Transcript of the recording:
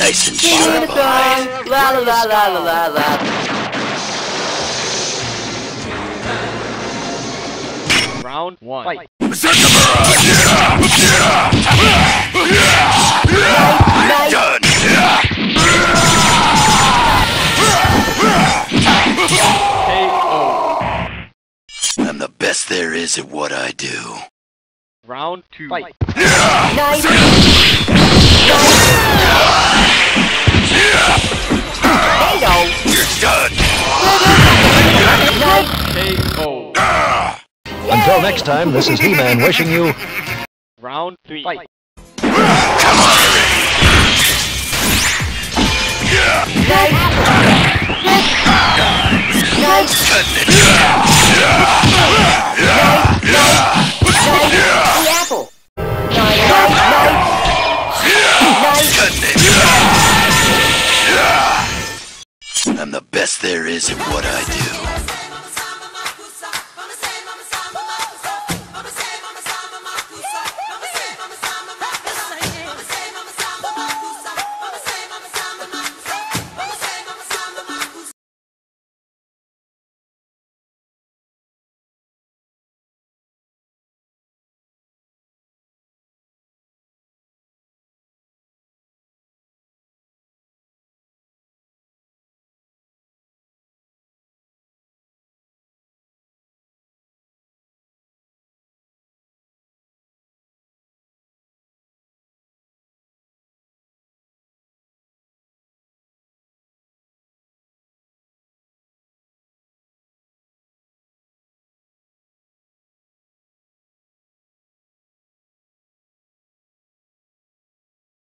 Nice and Sing sharp. a song. La la la la la la la. Round 1. Fight. Done. KO. I'm the best there is at what I do. Round 2. Fight. Nice. Bingo. You're done. Nice. KO. Until next time, this is He-Man wishing you... Round 3. Fight. Come on already. Nice. Nice. Cutting it. The apple. Nice. Cutting it. I'm the best there is at what I do.